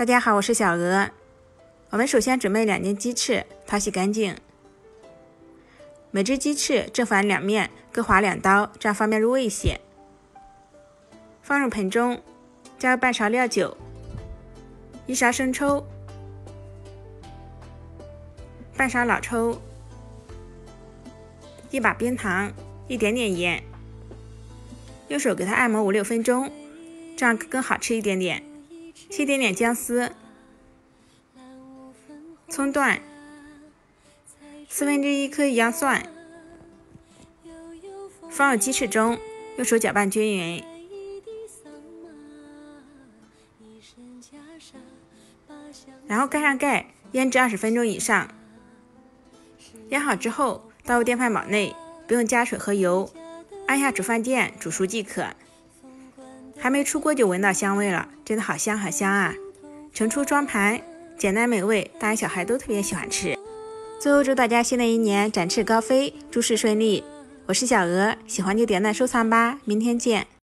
大家好，我是小鹅。我们首先准备2斤鸡翅，淘洗干净。每只鸡翅正反两面各划2刀，这样方便入味些。放入盆中，加入半勺料酒，1勺生抽，半勺老抽，1把冰糖，一点点盐。用手给它按摩5-6分钟，这样更好吃一点点。切一点点姜丝、葱段1/4颗洋蒜，放入鸡翅中，用手搅拌均匀。然后盖上盖，腌制20分钟以上。腌好之后，倒入电饭煲内，不用加水和油，按下煮饭键煮熟即可。还没出锅就闻到香味了，真的好香好香啊！盛出装盘，简单美味，大人小孩都特别喜欢吃。最后祝大家新的一年展翅高飞，诸事顺利。我是小鹅，喜欢就点赞收藏吧，明天见。